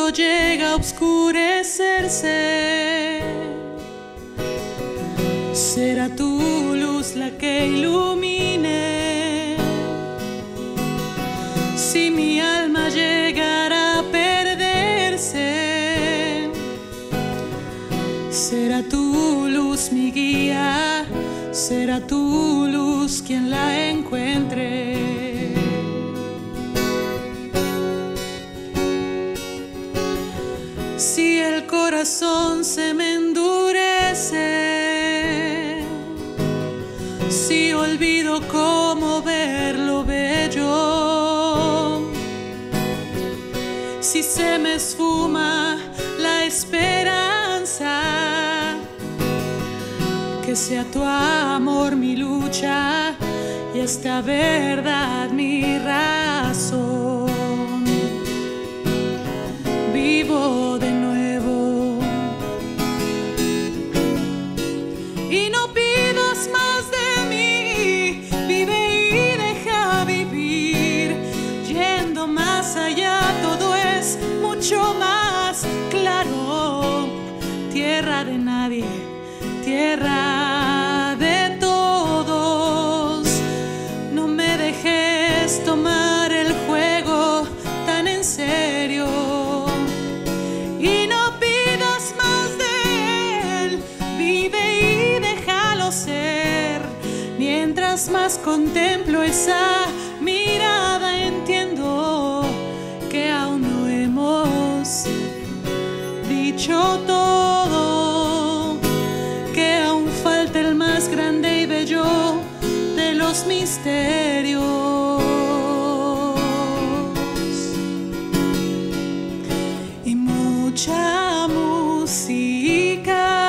todo llega a oscurecerse, será tu luz la que ilumine. Si mi alma llegara a perderse, será tu luz mi guía, será tu luz quien la encuentre. Si el corazón se me endurece, si olvido cómo ver lo bello, si se me esfuma la esperanza, que sea tu amor mi lucha y esta verdad mi razón. Vivo de nuevo y no pidas más de mí. Vive y deja vivir, yendo más allá todo es mucho más claro. Tierra de nadie, tierra de todos. No me dejes tomar el juego tan en serio y no pidas más de él. Vive y déjalo ser. Mientras más contemplo esa mirada, entiendo que aún no hemos dicho todo, que aún falta el más grande y bello de los misterios. Y mucha música.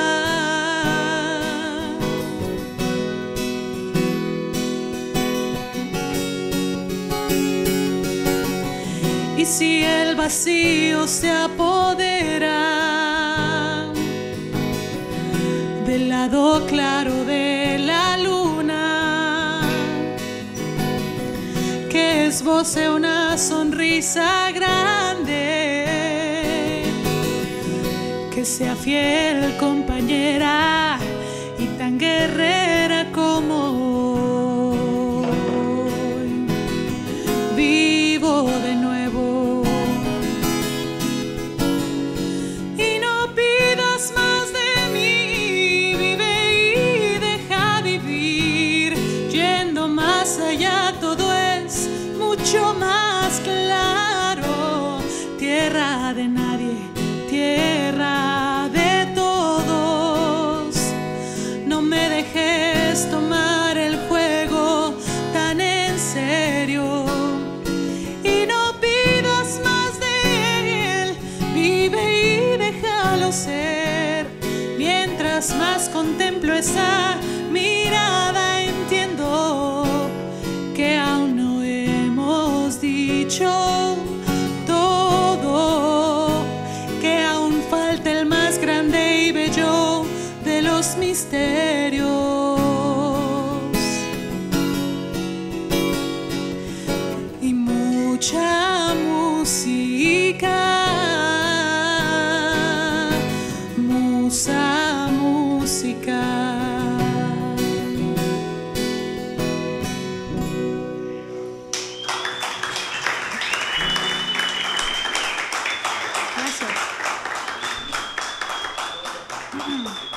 Y si el vacío se apodera del lado claro de la luna, que esboce una sonrisa grande, que sea fiel compañera y tan guerrera como hoy. Vivo de nuevo y no pidas más de mí. Vive y deja vivir, yendo más allá todo es mucho más claro. Tierra de nadie, tierra de todos. No me dejes tomar el juego tan en serio y no pidas más de él. Vive y déjalo ser. Mientras más contemplo esa mirada, entiendo que aún no hemos dicho todo, que aún falta el más grande y bello de los misterios. Y mucha música, musa música. Gracias.